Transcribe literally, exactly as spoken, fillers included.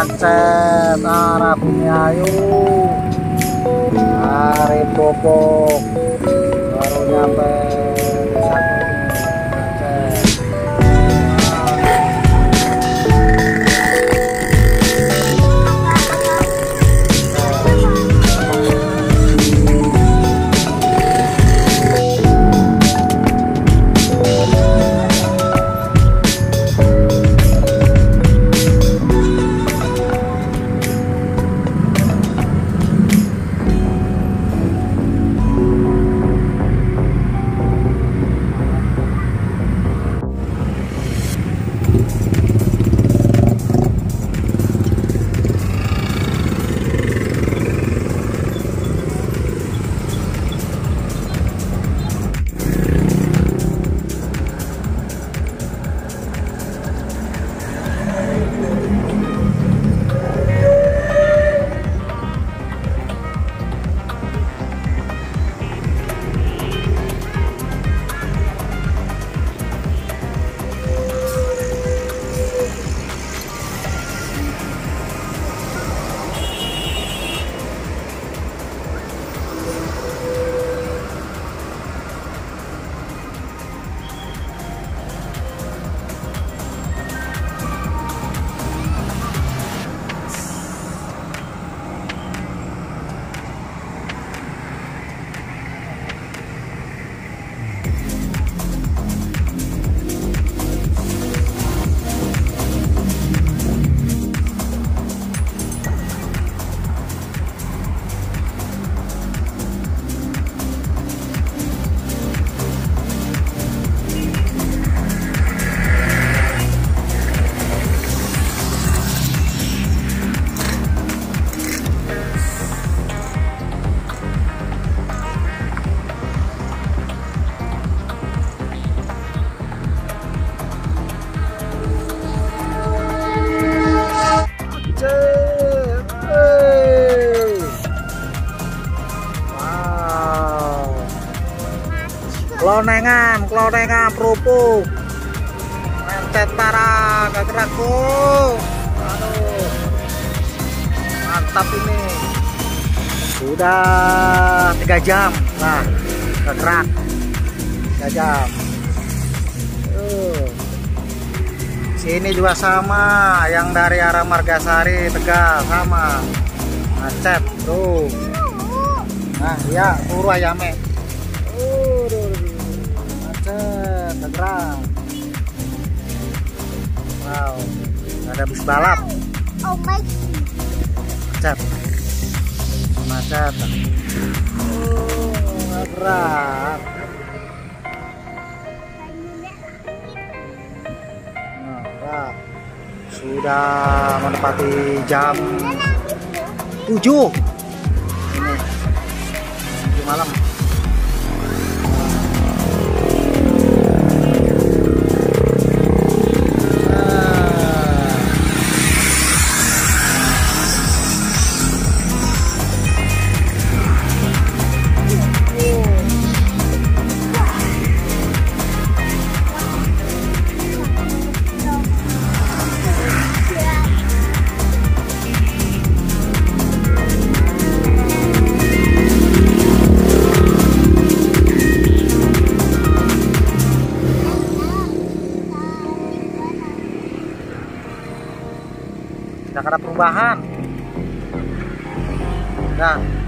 macet arah Bumiayu. Hari Popok baru nyampe desa macet. Klonengan, klonengan kerupuk. Mencet parah, gak gerak tuh. Aduh. Mantap ini. Sudah tiga jam. Nah, gak gerak. tiga jam. Uh. Sini juga sama, yang dari arah Margasari, Tegal sama. Macet tuh. Nah, ya, turu ayame. Terang. Wow, ada bus balap. Oh my. Macet. Macet. Oh, berat. Nah, sudah menepati jam tujuh. Ini tujuh malam. Tidak ada perubahan. Nah,